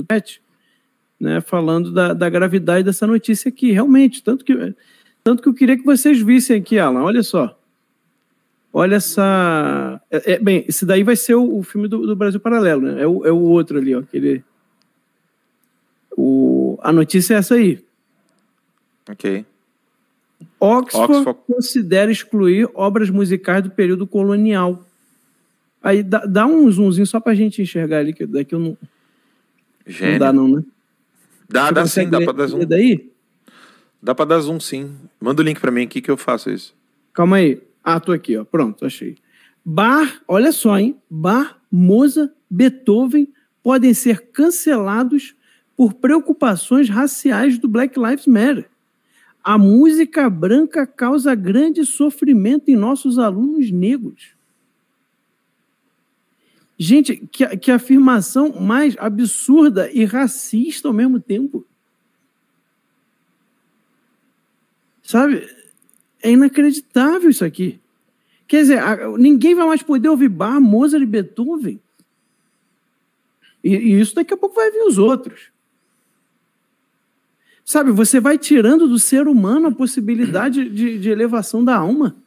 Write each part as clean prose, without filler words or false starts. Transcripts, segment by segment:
PET, né, falando da gravidade dessa notícia aqui, realmente. Tanto que eu queria que vocês vissem aqui, Alan, olha só. Olha essa... bem, esse daí vai ser o filme do Brasil Paralelo, né? É o outro ali, ó. A notícia é essa aí. Ok. Oxford considera excluir obras musicais do período colonial. Aí dá um zoomzinho só pra gente enxergar ali, que daqui eu não... Gênio. Não dá não, né? Dá sim, dá pra dar zoom. Daí? Dá pra dar zoom, sim. Manda o link pra mim aqui que eu faço isso. Calma aí. Tô aqui, ó. Pronto, achei. Bach, olha só, hein? Bach, Mozart, Beethoven podem ser cancelados por preocupações raciais do Black Lives Matter. A música branca causa grande sofrimento em nossos alunos negros. Gente, que afirmação mais absurda e racista ao mesmo tempo. Sabe? É inacreditável isso aqui. Quer dizer, ninguém vai mais poder ouvir Bach, Mozart e Beethoven. E isso daqui a pouco vai vir os outros. Sabe, você vai tirando do ser humano a possibilidade de elevação da alma.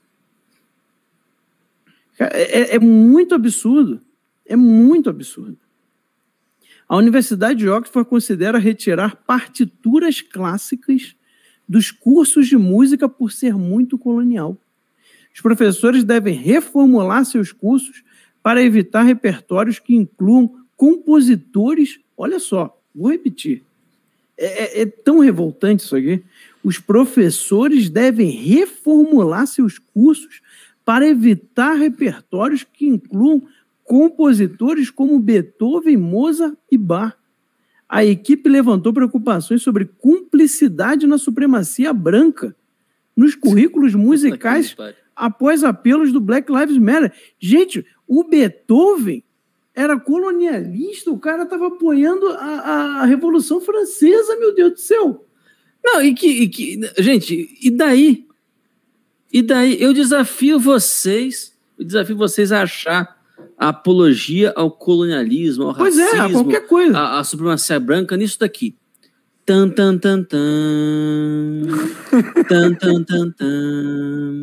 É muito absurdo. É muito absurdo. A Universidade de Oxford considera retirar partituras clássicas dos cursos de música por ser muito colonial. Os professores devem reformular seus cursos para evitar repertórios que incluam compositores... Olha só, vou repetir. É tão revoltante isso aqui. Os professores devem reformular seus cursos para evitar repertórios que incluam compositores como Beethoven, Mozart e Bach. A equipe levantou preocupações sobre cumplicidade na supremacia branca nos currículos musicais após apelos do Black Lives Matter. Gente, o Beethoven era colonialista, o cara estava apoiando a Revolução Francesa, meu Deus do céu. Não, gente, e daí? E daí? Eu desafio vocês a achar a apologia ao colonialismo, ao racismo, a qualquer coisa. A supremacia branca nisso daqui. Tan, tan, tan, tan. Tan, tan, tan, tan.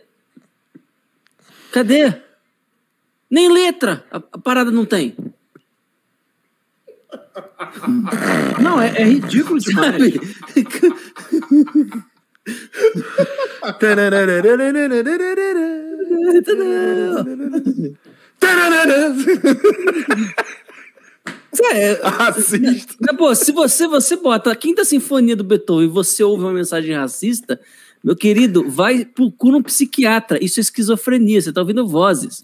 Cadê? Nem letra a parada não tem. Não, é ridículo demais. Racista. Pô, se você bota a Quinta Sinfonia do Beethoven e você ouve uma mensagem racista, meu querido, procura um psiquiatra. Isso é esquizofrenia, você tá ouvindo vozes.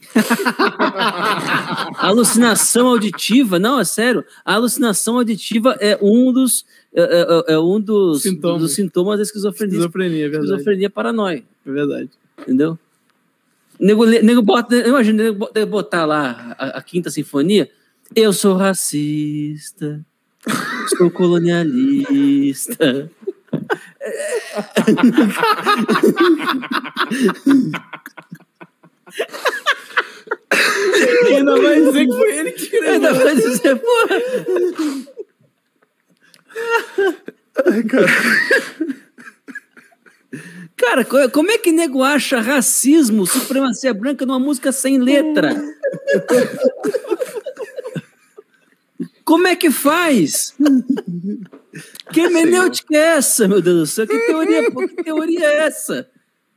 A alucinação auditiva, não, é sério, a alucinação auditiva é um dos sintomas da esquizofrenia. Esquizofrenia, é verdade. Esquizofrenia paranoia. É verdade. Entendeu? Nego bota, imagina, nego botar lá a Quinta Sinfonia. Eu sou racista, sou colonialista. Ainda vai dizer que foi ele que escreveu. Ainda vai dizer, porra. Ai, cara. Cara, como é que nego acha racismo, supremacia branca numa música sem letra? Como é que faz? Que hermenêutica é essa, meu Deus do céu? Que teoria é essa?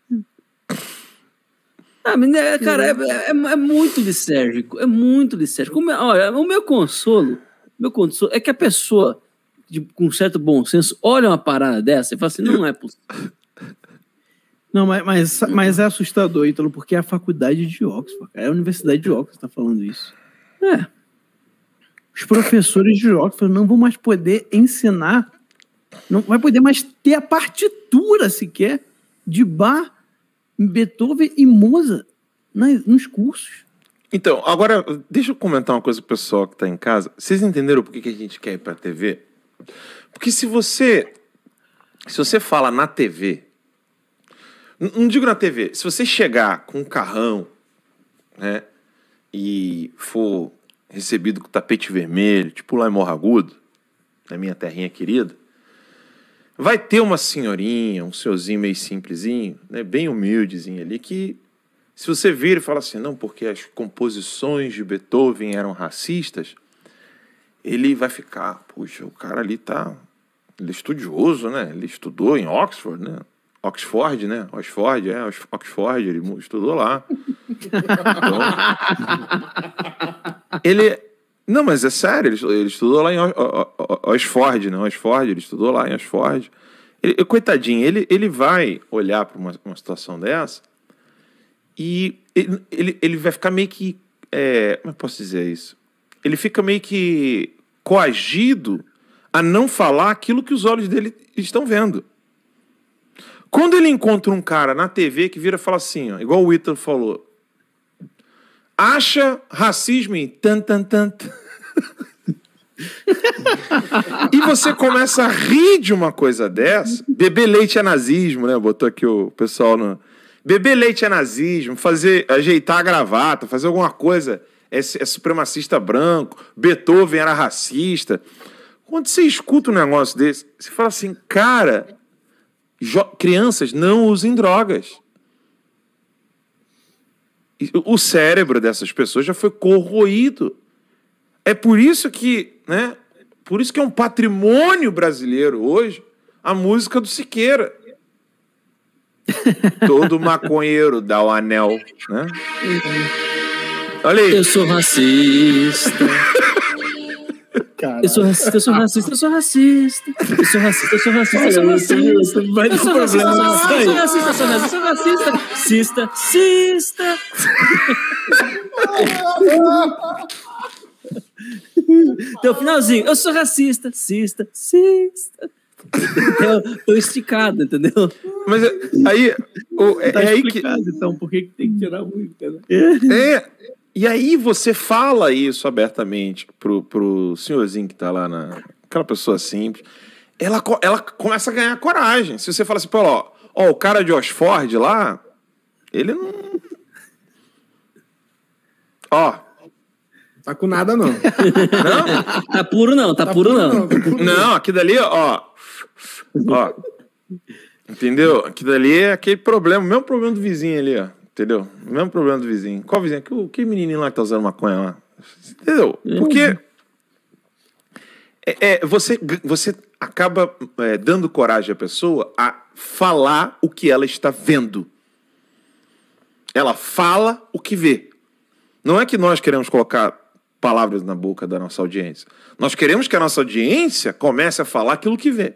Cara, é muito lisérgico. É muito lisérgico. Olha, o meu consolo é que a pessoa com certo bom senso olha uma parada dessa e fala assim, não é possível. Não, mas é assustador, Ítalo, porque é a faculdade de Oxford, cara. É a Universidade de Oxford que está falando isso. Os professores de Oxford não vão mais poder ensinar, não vai poder mais ter a partitura sequer de Bach, Beethoven e Mozart nos cursos. Então, agora, deixa eu comentar uma coisa pro pessoal que está em casa. Vocês entenderam por que a gente quer ir para a TV? Porque se você fala na TV, não digo na TV, se você chegar com um carrão, né, e for recebido com tapete vermelho, tipo lá em Morro Agudo, na minha terrinha querida, vai ter uma senhorinha, um senhorzinho meio simplesinho, né, bem humildezinho ali, que se você vir e fala assim, não, porque as composições de Beethoven eram racistas, ele vai ficar, puxa, o cara ali tá... Ele é estudioso, né? Ele estudou em Oxford, né? Oxford, ele estudou lá. Então, não, mas é sério, ele estudou lá em Oxford, né? Ele estudou lá em Oxford. Coitadinho, ele vai olhar para uma situação dessa e ele vai ficar meio que... como eu posso dizer isso? Ele fica meio que coagido a não falar aquilo que os olhos dele estão vendo. Quando ele encontra um cara na TV que vira e fala assim, ó, igual o Ítalo falou, acha racismo em tan, tan, tan. E você começa a rir de uma coisa dessa, beber leite é nazismo, né? Botou aqui o pessoal no... Beber leite é nazismo, ajeitar a gravata, fazer alguma coisa, é supremacista branco, Beethoven era racista. Quando você escuta um negócio desse, você fala assim, cara, crianças não usem drogas. O cérebro dessas pessoas já foi corroído. É por isso que, né? Por isso que é um patrimônio brasileiro hoje a música do Siqueira. Todo maconheiro dá o anel, né? Olha aí. Eu sou racista. Caralho. Eu sou racista. Eu sou racista. Vai ter problema nisso aí. Eu sou racista. Cista. Tem o finalzinho. Eu sou racista. Cista. Tô esticado, entendeu? Mas aí... Tá aí explicado, então, por que tem que tirar música, né? E aí você fala isso abertamente pro senhorzinho que tá lá, aquela pessoa simples, ela começa a ganhar coragem. Se você fala assim, pô, ó, o cara de Oxford lá, ele não... Ó... Tá com nada, não. Não? Tá puro não. Não, aqui dali, ó. Entendeu? Aqui dali é aquele problema, o mesmo problema do vizinho ali, ó. Entendeu? O mesmo problema do vizinho. Qual vizinho? Que menininho lá que tá usando maconha lá? Entendeu? Porque você acaba dando coragem à pessoa a falar o que ela está vendo. Ela fala o que vê. Não é que nós queremos colocar palavras na boca da nossa audiência. Nós queremos que a nossa audiência comece a falar aquilo que vê.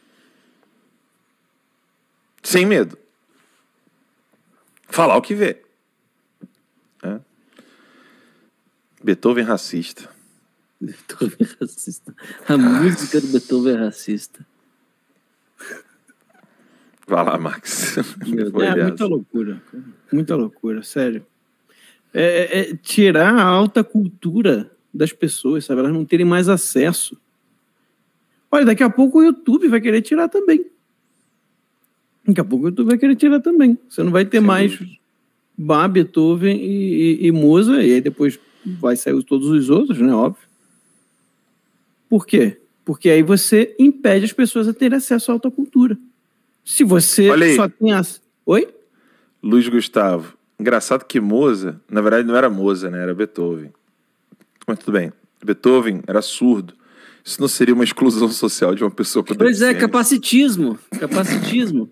Sem medo. Falar o que vê. Beethoven racista. Beethoven racista. A música do Beethoven é racista. Vai lá, Max. Muita loucura. Muita loucura, sério. Tirar a alta cultura das pessoas, sabe? Elas não terem mais acesso. Olha, daqui a pouco o YouTube vai querer tirar também. Você não vai ter mais Bach, Beethoven e Mozart, e aí depois vai sair todos os outros, né? Óbvio. Por quê? Porque aí você impede as pessoas a terem acesso à alta cultura. Se você só tem acesso... Oi? Luiz Gustavo. Engraçado que Mozart, na verdade não era Mozart, né? Era Beethoven. Mas tudo bem. Beethoven era surdo. Isso não seria uma exclusão social de uma pessoa com deficiência? Pois é, capacitismo.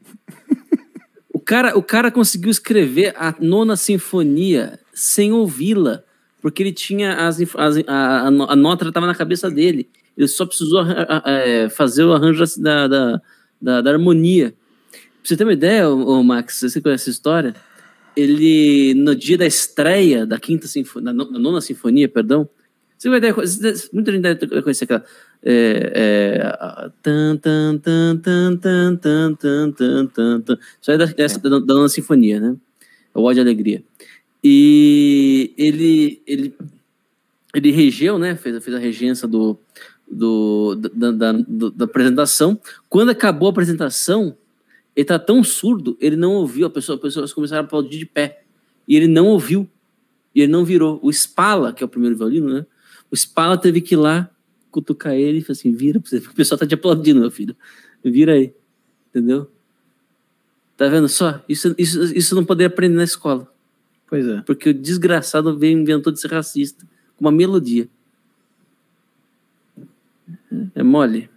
O cara conseguiu escrever a 9ª Sinfonia sem ouvi-la, porque ele tinha a nota estava na cabeça dele. Ele só precisou fazer o arranjo da harmonia. Pra você ter uma ideia, Max, você conhece essa história? Ele, no dia da estreia da 5ª Sinfonia, da 9ª Sinfonia, perdão, você vai ter, muita gente deve conhecer aquela isso aí da 9ª Sinfonia, né? É o Ode e Alegria. E ele regeu, né? Fez a regência da apresentação. Quando acabou a apresentação, ele tá tão surdo, ele não ouviu, as pessoas começaram a aplaudir de pé. E ele não ouviu. E ele não virou. O Spala, que é o primeiro violino, né? O Spala teve que ir lá cutucar ele e falar assim, vira pra você, o pessoal tá te aplaudindo, meu filho. Vira aí, entendeu? Tá vendo só? Isso não poderia aprender na escola. Pois é. Porque o desgraçado inventou de ser racista com uma melodia. É mole.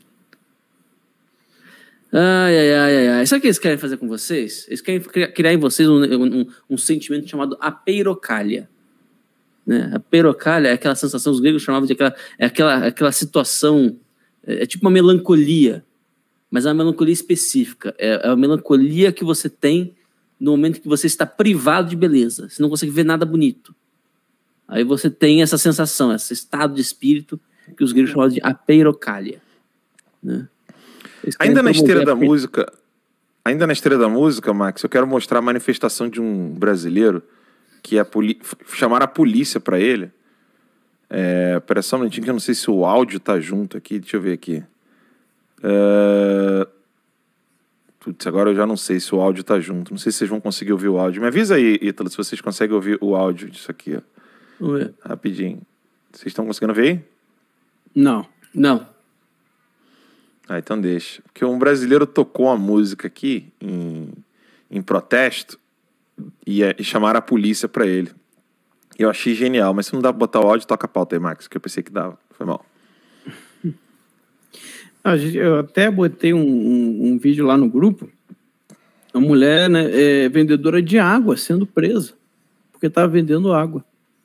Ai. Sabe o que eles querem fazer com vocês? Eles querem criar em vocês um sentimento chamado apeirocalha. Né? A peirocalha é aquela sensação, os gregos chamavam de aquela situação, é tipo uma melancolia, mas é uma melancolia específica. É a melancolia que você tem no momento que você está privado de beleza. Você não consegue ver nada bonito. Aí você tem essa sensação, esse estado de espírito que os gregos chamavam de apeirocalha. Né? Ainda na esteira da música, Max, eu quero mostrar a manifestação de um brasileiro que chamaram a polícia para ele. Pera só um minutinho que eu não sei se o áudio tá junto aqui. Deixa eu ver aqui. Putz, agora eu já não sei se o áudio tá junto. Não sei se vocês vão conseguir ouvir o áudio. Me avisa aí, Ítalo, se vocês conseguem ouvir o áudio disso aqui. Ó. Vamos ver. Rapidinho. Vocês estão conseguindo ver aí? Não. Então deixa. Porque um brasileiro tocou uma música aqui em protesto e chamaram a polícia pra ele. Eu achei genial, mas se não dá pra botar o áudio, toca a pauta aí, Max, que eu pensei que dava. Foi mal. Eu até botei um vídeo lá no grupo. A mulher, né, vendedora de água sendo presa porque estava vendendo água.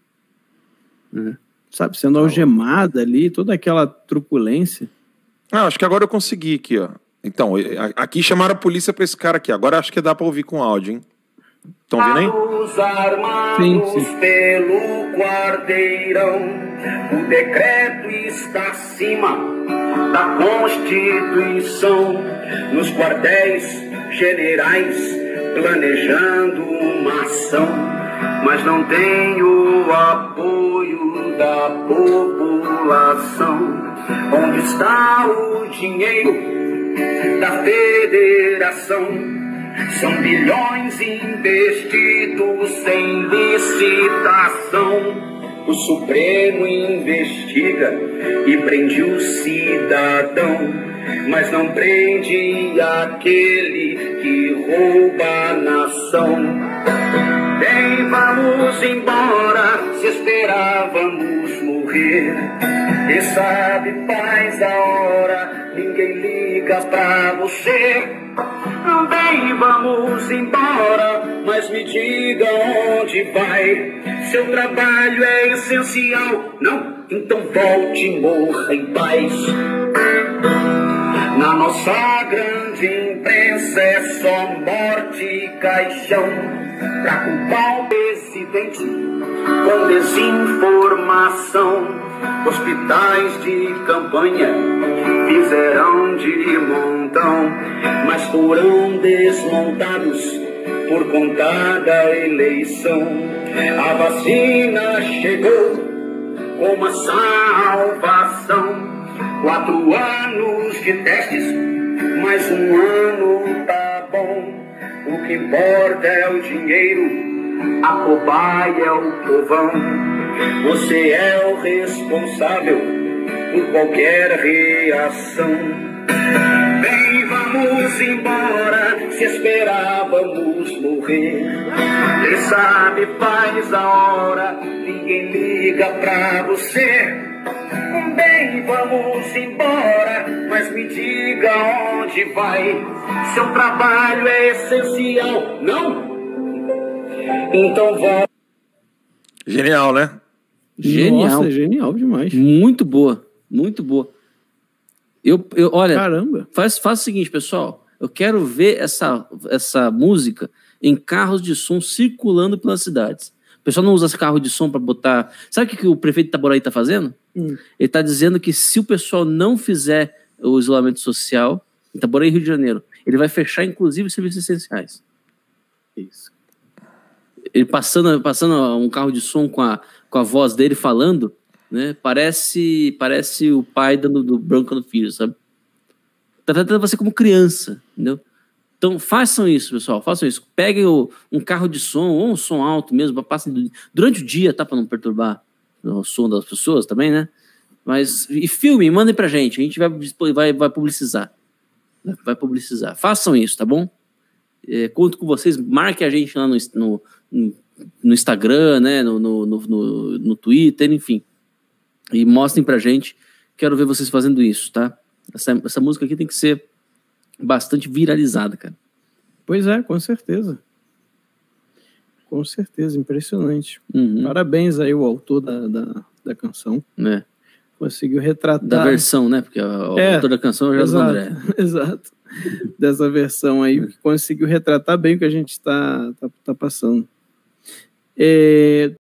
Sabe, sendo algemada ali, toda aquela truculência. Acho que agora eu consegui aqui, ó. Então, aqui chamaram a polícia pra esse cara aqui. Agora acho que dá pra ouvir com áudio, hein? Estão ouvindo aí? Sim. Pelo quarteirão, o decreto está acima da Constituição. Nos quartéis generais, planejando uma ação, mas não tem o apoio da população. Onde está o dinheiro da federação? São bilhões investidos sem licitação. O Supremo investiga e prende o cidadão, mas não prende aquele que rouba a nação. Bem, vamos embora, se esperávamos morrer. Quem sabe faz a hora, ninguém liga pra você. Bem, vamos embora, mas me diga onde vai. Seu trabalho é essencial, não? Então volte e morra em paz. Na nossa grande imprensa é só morte e caixão, pra culpar o presidente com desinformação. Hospitais de campanha fizeram de montão, mas foram desmontados por conta da eleição. A vacina chegou com uma salvação. 4 anos de testes, mais 1 ano tá bom. O que importa é o dinheiro, a cobaia é o povão. Você é o responsável por qualquer reação. Bem, vamos embora, se esperávamos morrer. Quem sabe faz a hora, ninguém liga pra você. Bem, vamos embora, mas me diga onde vai. Seu trabalho é essencial, não? Então vá. Genial, né? Genial. Nossa, genial demais. Muito boa, muito boa. Olha, Caramba. faz o seguinte, pessoal. Eu quero ver essa música em carros de som circulando pelas cidades. O pessoal não usa esse carro de som para botar... Sabe o que o prefeito de Itaboraí está fazendo? Ele está dizendo que se o pessoal não fizer o isolamento social, em Itaboraí, Rio de Janeiro, ele vai fechar, inclusive, os serviços essenciais. Isso. Ele passando um carro de som com a voz dele falando, né? Parece o pai dando bronca no filho, sabe? Tá tratando você como criança, entendeu? Então façam isso, pessoal, façam isso. Peguem um carro de som, ou um som alto mesmo, passem durante o dia, tá? Para não perturbar o som das pessoas também, né? Mas, e filme, mandem pra gente. A gente vai publicizar. Vai publicizar. Façam isso, tá bom? Conto com vocês. Marque a gente lá no Instagram, né? No Twitter, enfim. E mostrem pra gente. Quero ver vocês fazendo isso, tá? Essa música aqui tem que ser bastante viralizada, cara. Pois é, com certeza. Com certeza, impressionante. Uhum. Parabéns aí ao autor da canção. É. Conseguiu retratar... Da versão, né? Porque o autor da canção é o José André. Exato. Dessa versão aí, que conseguiu retratar bem o que a gente tá passando.